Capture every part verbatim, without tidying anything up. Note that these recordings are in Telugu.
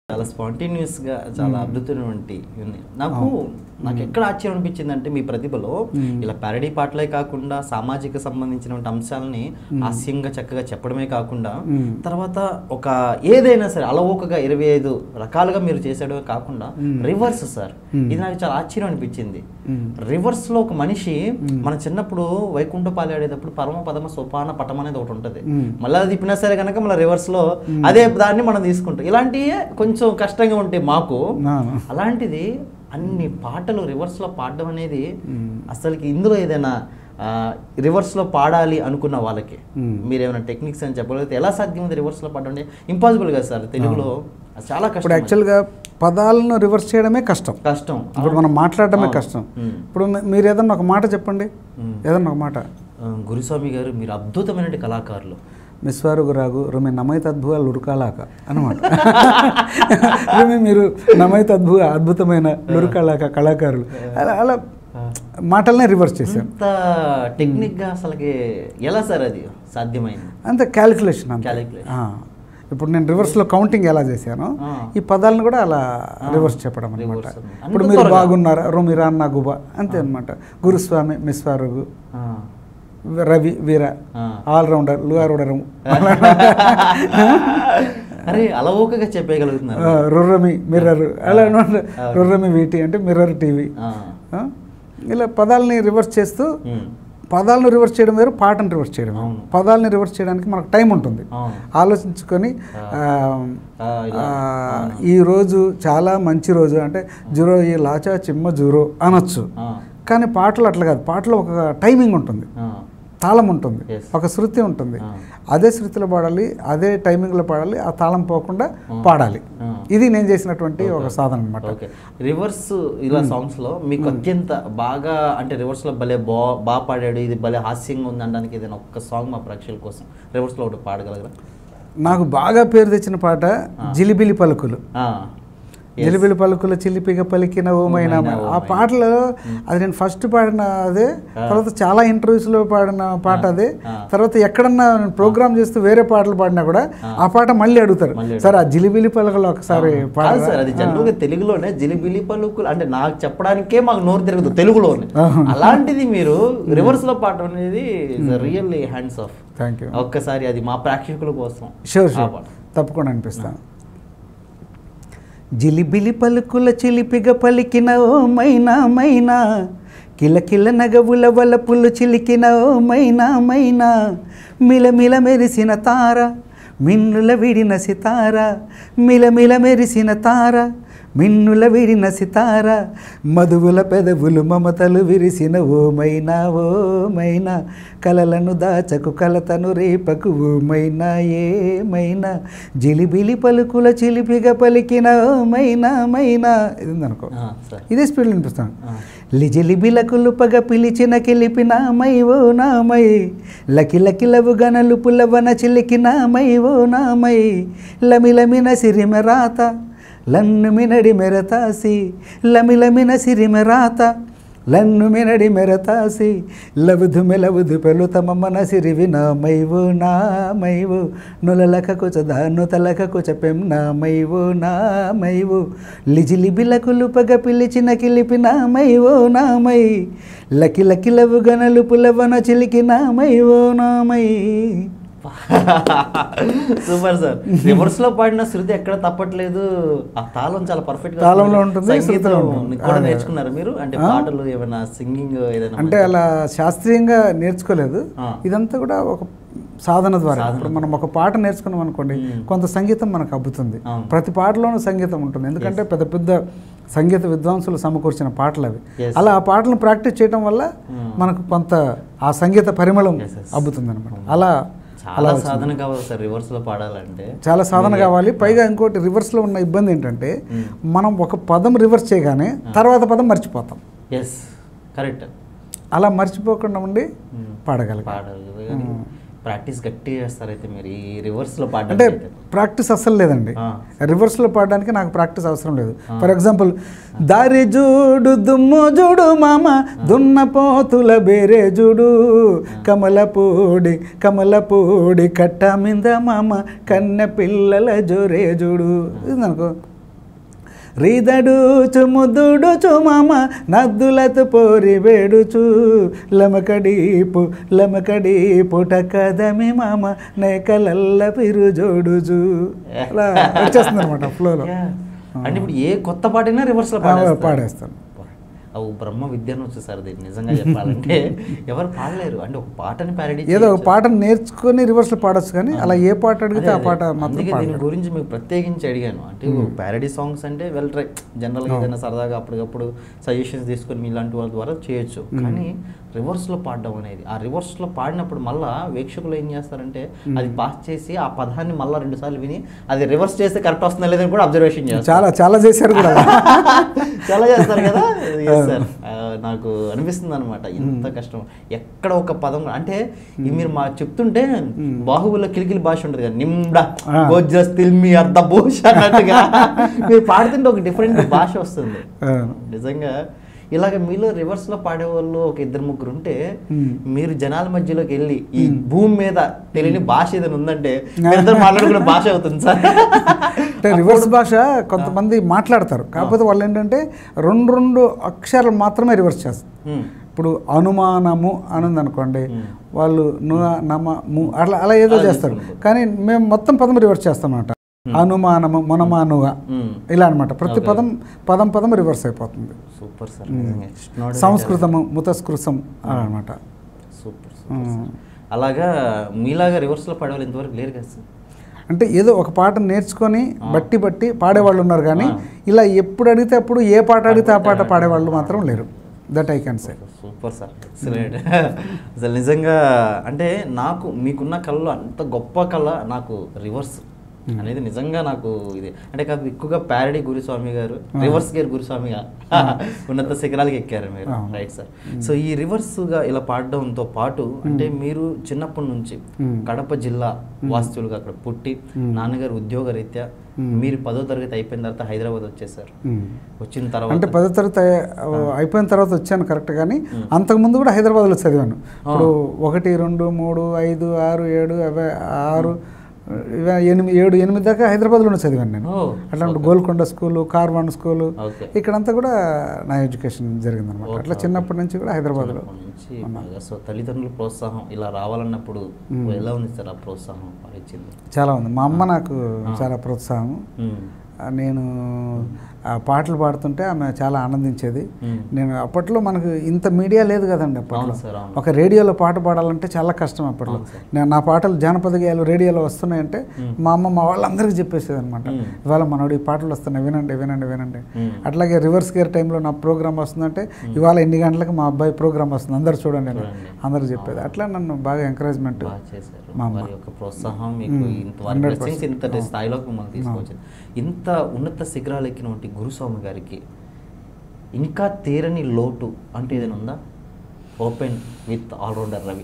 చాలా స్పాంటేనియస్గా చాలా అద్భుతమైనటువంటి నాకు నాకు ఎక్కడ ఆశ్చర్యం అనిపించింది అంటే మీ ప్రతిభలో ఇలా ప్యారడీ పాటలే కాకుండా సామాజిక సంబంధించిన అంశాలని హాస్యంగా చక్కగా చెప్పడమే కాకుండా తర్వాత ఒక ఏదైనా సరే అలవోకగా ఇరవై ఐదు రకాలుగా మీరు చేసేయడమే కాకుండా రివర్స్ సార్ ఇది నాకు చాలా ఆశ్చర్యం అనిపించింది. రివర్స్ లో ఒక మనిషి మన చిన్నప్పుడు వైకుంఠపాలి ఆడేటప్పుడు పరమ పదమ సోపాన పటం అనేది ఒకటి ఉంటుంది, మళ్ళీ అది తిప్పినా సరే కనుక మళ్ళీ రివర్స్ లో అదే దాన్ని మనం తీసుకుంటాం. ఇలాంటివి కొంచెం కష్టంగా ఉంటాయి మాకు. అలాంటిది అన్ని పాటలు రివర్స్ లో పాడడం అనేది అసలుకి ఇందులో ఏదైనా రివర్స్ లో పాడాలి అనుకున్న వాళ్ళకి మీరేమైనా టెక్నిక్స్ అని చెప్పగలిగితే ఎలా సాధ్యం ఉంది రివర్స్ లో పాడడం అంటే? ఇంపాసిబుల్ కదా సార్, తెలుగులో చాలా కష్టం. యాక్చువల్గా పదాలను రివర్స్ చేయడమే కష్టం కష్టం ఇప్పుడు మనం మాట్లాడటమే కష్టం. ఇప్పుడు మీరు ఏదన్నా ఒక మాట చెప్పండి, ఏదన్నా ఒక మాట. గురుస్వామి గారు మీరు అద్భుతమైన కళాకారులు, మిస్వారుగు రాగు రుమి నమైత అద్భుత లురుకాలాక అనమాట. రుమి మీరు నమైత అద్భుత అద్భుతమైన లురుకాలాక కళాకారులు అలా అలా మాటలనే రివర్స్ చేశాను. అంత టెక్నిక్గా అసలుకి ఎలా సార్ అది సాధ్యమైంది? అంత క్యాలిక్యులేషన్ అంత. క్యాలిక్యులేషన్ ఇప్పుడు నేను రివర్స్లో కౌంటింగ్ ఎలా చేశానో ఈ పదాలను కూడా అలా రివర్స్ చెప్పడం అనమాట. ఇప్పుడు మీరు బాగున్నారా రుమిరా నా గుబా అంతే అనమాట. గురుస్వామి మిస్వారుగు రవి వీర ఆల్రౌండర్ లుగారుడరు అరే అలవోకగా చెప్పగలుగుతున్నారు. రుర్రమి మిర్రర్ అలా అనమాట. రుర్రమి వీటి అంటే మిర్రర్ టీవీ. ఇలా పదాలని రివర్స్ చేస్తూ పదాలను రివర్స్ చేయడం వేరు, పాటను రివర్స్ చేయడం. పదాలని రివర్స్ చేయడానికి మనకు టైం ఉంటుంది, ఆలోచించుకొని ఈరోజు చాలా మంచి రోజు అంటే జురో ఈ లాచా చిమ్మ జురో అనొచ్చు. కానీ పాటలు అట్లా కాదు, పాటలో ఒక టైమింగ్ ఉంటుంది, తాళం ఉంటుంది, ఒక శృతి ఉంటుంది. అదే శృతిలో పాడాలి, అదే టైమింగ్లో పాడాలి, ఆ తాళం పోకుండా పాడాలి. ఇది నేను చేసినటువంటి ఒక సాధన అనమాట. రివర్స్ ఇలా సాంగ్స్ లో మీకు అత్యంత బాగా అంటే రివర్స్ లో భలే బా బాగా పాడాడు, ఇది భలే హాస్యంగా ఉంది అనడానికి ఏదైనా ఒక్క సాంగ్ మా ప్రేక్షకుల కోసం రివర్స్ లో ఒకటి పాడగలరా? నాకు బాగా పేరు తెచ్చిన పాట జిలిబిలి పలుకులు. జిలిబిలి పలుకుల చిలిపిగా పలికిన ఓమైనా ఆ పాటలో అది నేను ఫస్ట్ పాడిన అదే, తర్వాత చాలా ఇంటర్వ్యూస్లో పాడిన పాట అదే. తర్వాత ఎక్కడన్నా ప్రోగ్రామ్ చేస్తూ వేరే పాటలు పాడినా కూడా ఆ పాట మళ్ళీ అడుగుతారు, సార్ ఆ జిలిబిలి పలుకులు ఒకసారి పాడారు సార్. అది జనరల్గా తెలుగులోనే జిలిబిలి పలుకులు అంటే నాకు చెప్పడానికే మాకు నోరు తిరుగుతుంది తెలుగులోనే. అలాంటిది మీరు రివర్స్ లో పాట అనేది really hands off. Thank you. ఒక్కసారి అది మా ప్రేక్షకుల కోసం. షూర్ షూర్ తప్పకుండా అనిపిస్తాను. జిలిబిలి పలుకుల చిలిపిగా పలికిన ఓ మైనా మైనా, కిలకిల నగవుల వలపులు చిలికిన ఓ మైనా మైనా, మిలమిల మెరిసిన తార మిన్నుల విడిన సితార, మిలమిల మెరిసిన తార మిన్నుల విడిన సితార, మధువుల పెదవులు మమతలు విరిసిన ఓ మైనా ఓ మైనా, కలలను దాచకు కలతను రేపకు ఓ మైనా ఏ మైనా, జిలిబిలి పలుకుల చిలిపిగా పలికిన ఓ మైనా మైనా. ఇది ఉందనుకో, ఇదే స్పీడ్లో వినిపిస్తాను. లిజిలిబిలకు పగ పిలిచిన కిలిపిన మై ఓ నామై, లకిలకిలవు గనలు పులవన చిలికిన మై ఓ నామై, లమిలమిన సిరిమెరాత లన్ను మినడి మెరతాసి, లమిలమిన సిరిమెరాత లన్ను మినడి మెరతాసి, లవుధు మెలవుధు పెలుతమ మన సిరివి నా మైవు నా మైవు, నులలక కుచద నుతలక కుచపెం నా మైవు నా మైవు, లిజిలిబిలకు పగ పిలిచిన కిలిపి నా మైవో నా మై, లకి లకిలవు గనలు పులవన చిలికి నా మైవో నా మై. Super sir. రివర్స్ లో పాడిన శృతి ఎక్కడ తప్పట్లేదు, ఆ తాళం చాలా పర్ఫెక్ట్ గా తాళంలో ఉంటుంది. కూడా నేర్చుకున్నారు మీరు అంటే పాటలు ఏమైనా సింగింగ్ ఏదైనా? అంటే అలా శాస్త్రీయంగా నేర్చుకోలేదు, ఇదంతా కూడా ఒక సాధన ద్వారా. ఇప్పుడు మనం ఒక పాట నేర్చుకున్నాం అనుకోండి, కొంత సంగీతం మనకు అబ్బుతుంది. ప్రతి పాటలోనూ సంగీతం ఉంటుంది, ఎందుకంటే పెద్ద పెద్ద సంగీత విద్వాంసులు సమకూర్చిన పాటలు అవి. అలా ఆ పాటలను ప్రాక్టీస్ చేయడం వల్ల మనకు కొంత ఆ సంగీత పరిమళం అబ్బుతుంది అనమాట. అలా చాలా సాధన కావాలి సార్ రివర్స్ లో పాడాలంటే, చాలా సాధన కావాలి. పైగా ఇంకోటి రివర్స్ లో ఉన్న ఇబ్బంది ఏంటంటే మనం ఒక పదం రివర్స్ చేయగానే తర్వాత పదం మర్చిపోతాం. Yes correct. అలా మర్చిపోకుండా ఉండి పాడగలగాలి. పాడగలగాలి. ప్రాక్టీస్ గట్టి చేస్తారైతే మీరు ఈ రివర్స్లో పాడడం? అంటే ప్రాక్టీస్ అస్సలు లేదండి, రివర్స్లో పాడడానికి నాకు ప్రాక్టీస్ అవసరం లేదు. ఫర్ ఎగ్జాంపుల్, దారి జూడు దుమ్ము జూడు మామ దున్నపోతుల బేరే జూడు, కమలపూడి కమలపూడి కట్ట మింద మామ కన్నె పిల్లల జోరే జూడు. ఇది అనుకో రీదడుచు ముద్దుడుచు మామ నద్దులతో పోరి వేడుచు లమకడీపు లమకడీపు టకదమి మామ నేకలల్ల పిరు జోడుచు అలా వచ్చేస్తుంది అనమాట ఫ్లోలో. అంటే ఇప్పుడు ఏ కొత్త పాటైనా రివర్స్లో పాడేస్తాను. అవు బ్రహ్మ విద్యను వచ్చేసారు దీన్ని నిజంగా చెప్పాలంటే. ఎవరు పాడలేరు అంటే ఒక పాటని ప్యారడీ ఏదో ఒక పాటను నేర్చుకొని రివర్స్లో పాడొచ్చు, కానీ అలా ఏ పాట అడిగితే ఆ పాట మాత్రం. దీని గురించి మీకు ప్రత్యేకించి అడిగాను. అంటే ప్యారడీ సాంగ్స్ అంటే వెల్ ట్రై, జనరల్గా ఏదైనా సరదాగా అప్పటికప్పుడు సజెషన్స్ తీసుకొని మీలాంటి వాళ్ళ ద్వారా చేయొచ్చు. కానీ రివర్స్లో పాడడం అనేది, ఆ రివర్స్లో పాడినప్పుడు మళ్ళీ వీక్షకులు ఏం చేస్తారంటే అది పాస్ చేసి ఆ పదాన్ని మళ్ళీ రెండు సార్లు విని అది రివర్స్ చేస్తే కరెక్ట్ వస్తుందా లేదని కూడా అబ్జర్వేషన్ చేస్తారు. చాలా చాలా చేశారు కూడా. చాలా చేస్తారు కదా. సార్ నాకు అనిపిస్తుంది అనమాట ఇంత కష్టం ఎక్కడ ఒక పదం అంటే మీరు మా చెప్తుంటే బాహుబలిలో కిలికిలి భాష ఉంటుంది కదా, నిమ్డా గోజస్ తిల్మి అర్ధ భూష అన్నట్టుగా మీరు పాడుతుంటే ఒక డిఫరెంట్ భాష వస్తుంది నిజంగా. ఇలాగ మీలో రివర్స్ లో పాడేవాళ్ళు ఒక ఇద్దరు ముగ్గురు ఉంటే మీరు జనాల మధ్యలోకి వెళ్ళి ఈ భూమి మీద తెలియని భాష ఏదైనా ఉందంటే ఇద్దరు మాట్లాడుకునే భాష అవుతుంది సార్. అంటే రివర్స్ భాష కొంతమంది మాట్లాడతారు, కాకపోతే వాళ్ళు ఏంటంటే రెండు రెండు అక్షరాలు మాత్రమే రివర్స్ చేస్తారు. ఇప్పుడు అనుమానము అని అనుకోండి, వాళ్ళు ను నమ ము అట్లా అలా ఏదో చేస్తారు, కానీ మేము మొత్తం పదం రివర్స్ చేస్తాం అన్నమాట. అనుమానము మనమానుగా ఇలా అనమాట. ప్రతి పదం పదం పదం రివర్స్ అయిపోతుంది. Super sir. సంస్కృతము ముతస్కృతం అనమాట. Super super. అలాగా మీలాగా రివర్స్లో పాడేవాళ్ళు ఇంతవరకు లేరు కదా సార్. అంటే ఏదో ఒక పాట నేర్చుకొని బట్టి బట్టి పాడేవాళ్ళు ఉన్నారు, కానీ ఇలా ఎప్పుడు అడిగితే అప్పుడు ఏ పాట అడిగితే ఆ పాట పాడేవాళ్ళు మాత్రం లేరు. That I can say. Super sir, excellent. అసలు నిజంగా అంటే నాకు మీకున్న కళలో అంత గొప్ప కళ నాకు రివర్స్ అనేది నిజంగా నాకు ఇది అంటే కాదు. ఎక్కువగా ప్యారడీ గురుస్వామి గారు, రివర్స్ గేర్ గురుస్వామిగా ఉన్నత శిఖరాలకి ఎక్కారు మీరు, రైట్ సార్. సో ఈ రివర్స్గా ఇలా పాడడంతో పాటు అంటే మీరు చిన్నప్పటి నుంచి కడప జిల్లా వాస్తువులుగా అక్కడ పుట్టి నాన్నగారు ఉద్యోగ రీత్యా మీరు పదో తరగతి అయిపోయిన తర్వాత హైదరాబాద్ వచ్చేసారు. వచ్చిన తర్వాత అంటే పదో తరగతి అయిపోయిన తర్వాత వచ్చాను కరెక్ట్, కానీ అంతకుముందు కూడా హైదరాబాద్లో చదివాను. ఇప్పుడు ఒకటి రెండు మూడు ఐదు ఆరు ఏడు ఆరు ఎనిమిది ఏడు ఎనిమిది దాకా హైదరాబాద్లోనే చదివాను నేను. అట్లాంటి గోల్కొండ స్కూలు, కార్వాన్ స్కూలు, ఇక్కడంతా కూడా నా ఎడ్యుకేషన్ జరిగింది అనమాట. అట్లా చిన్నప్పటి నుంచి కూడా హైదరాబాద్లో. సో తల్లిదండ్రుల ప్రోత్సాహం ఇలా రావాలన్నప్పుడు ఎలా ఉంది సార్? ఆ ప్రోత్సాహం ఇచ్చింది చాలా ఉంది. మా అమ్మ నాకు చాలా ప్రోత్సాహం. నేను ఆ పాటలు పాడుతుంటే ఆమె చాలా ఆనందించేది. నేను అప్పట్లో మనకు ఇంత మీడియా లేదు కదండి. అప్పట్లో ఒక రేడియోలో పాట పాడాలంటే చాలా కష్టం. అప్పట్లో నేను నా పాటలు జానపద గేయాలు రేడియోలో వస్తున్నాయంటే మా అమ్మ మా వాళ్ళందరికీ చెప్పేసేది అనమాట, ఇవాళ మనోడు ఈ పాటలు వస్తున్నాయి వినండి వినండి వినండి. అట్లాగే రివర్స్ గేర్ టైంలో నా ప్రోగ్రామ్ వస్తుందంటే ఇవాళ ఎన్ని గంటలకు మా అబ్బాయి ప్రోగ్రామ్ వస్తుంది అందరు చూడండి అని అందరు చెప్పేది. అట్లా నన్ను బాగా ఎంకరేజ్మెంట్ మా అమ్మ ప్రోత్సాహం ఇంతటి స్థాయిలోకి మిమ్మల్ని తీసుకొచ్చింది. ఇంత ఉన్నత శిఖరాలు ఎక్కినటువంటి గురుస్వామి గారికి ఇంకా తీరని లోటు అంటే ఏదైనా ఉందా? Open with allrounder Ravi.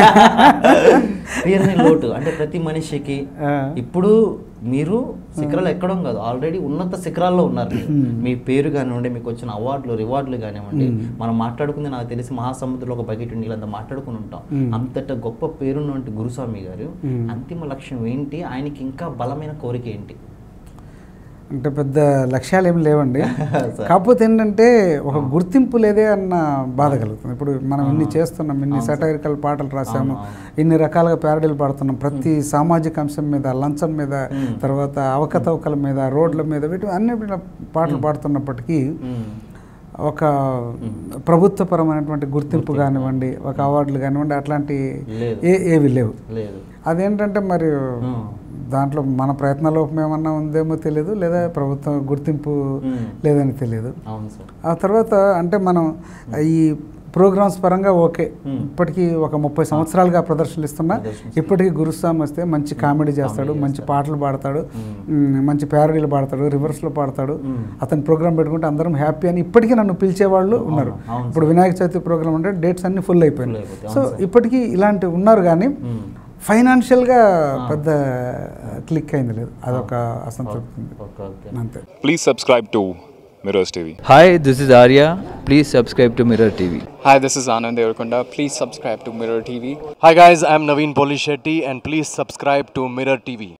తీరని లోటు అంటే ప్రతి మనిషికి ఇప్పుడు మీరు శిఖరాలు ఎక్కడం కాదు, ఆల్రెడీ ఉన్నత శిఖరాల్లో ఉన్నారు. మీ పేరు కానివ్వండి, మీకు వచ్చిన అవార్డులు రివార్డులు కానివ్వండి, మనం మాట్లాడుకుంది నాకు తెలిసి మహాసముద్రంలో ఒక బకెట్ నీళ్ళంతా మాట్లాడుకుని ఉంటాం. అంతట గొప్ప పేరున్నటువంటి గురుస్వామి గారు అంతిమ లక్ష్యం ఏంటి? ఆయనకి ఇంకా బలమైన కోరిక ఏంటి? అంటే పెద్ద లక్ష్యాలు ఏమి లేవండి, కాకపోతే ఏంటంటే ఒక గుర్తింపు లేదే అన్న బాధ కలుగుతుంది. ఇప్పుడు మనం ఇన్ని చేస్తున్నాం, ఇన్ని సటైరికల్ పాటలు రాసాము, ఇన్ని రకాలుగా ప్యారడీలు పాడుతున్నాం, ప్రతి సామాజిక అంశం మీద, లంచం మీద, తర్వాత అవకతవకల మీద, రోడ్ల మీద, వీటి అన్ని పాటలు పాడుతున్నప్పటికీ ఒక ప్రభుత్వపరమైనటువంటి గుర్తింపు కానివ్వండి, ఒక అవార్డులు కానివ్వండి, అట్లాంటి ఏ ఏవి లేవు. అదేంటంటే మరి దాంట్లో మన ప్రయత్నలోపం ఏమన్నా ఉందేమో తెలియదు, లేదా ప్రభుత్వం గుర్తింపు లేదని తెలియదు. ఆ తర్వాత అంటే మనం ఈ ప్రోగ్రామ్స్ పరంగా ఓకే, ఇప్పటికీ ఒక ముప్పై సంవత్సరాలుగా ప్రదర్శనలు ఇస్తున్నా, ఇప్పటికీ గురుస్వామి వస్తే మంచి కామెడీ చేస్తాడు, మంచి పాటలు పాడతాడు, మంచి ప్యారడీలు పాడతాడు, రివర్స్లో పాడతాడు. అతని ప్రోగ్రామ్ పెట్టుకుంటే అందరం హ్యాపీ అని ఇప్పటికీ నన్ను పిలిచేవాళ్ళు ఉన్నారు. ఇప్పుడు వినాయక చవితి ప్రోగ్రామ్ అంటే డేట్స్ అన్ని ఫుల్ అయిపోయినాయి. సో ఇప్పటికీ ఇలాంటివి ఉన్నారు, కానీ ఫైనాన్షియల్గా పెద్ద క్లిక్ అయింది లేదు, అదొక అసంతృప్తి అంతే. Please subscribe to Mirrors T V. Hi, this is Arya. Please subscribe to Mirror T V. Hi, this is Anand Devarakonda. Please subscribe to Mirror T V. Hi guys, I'm Naveen Polishetty and please subscribe to Mirror T V.